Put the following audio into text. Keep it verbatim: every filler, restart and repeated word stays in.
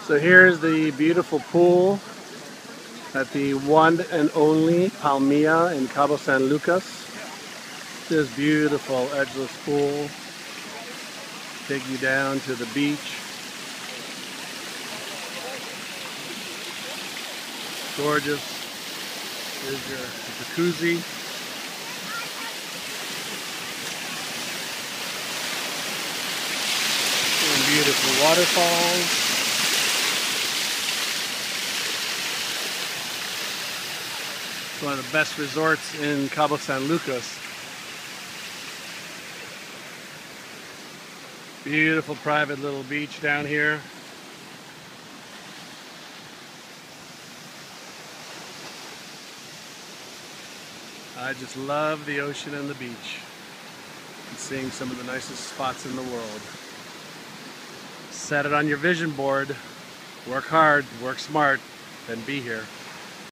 So here's the beautiful pool at the one and only Palmillia in Cabo San Lucas. This beautiful edgeless pool. Take you down to the beach. Gorgeous. Here's your jacuzzi. And beautiful waterfalls. It's one of the best resorts in Cabo San Lucas. Beautiful private little beach down here. I just love the ocean and the beach and seeing some of the nicest spots in the world. Set it on your vision board. Work hard, work smart, and be here.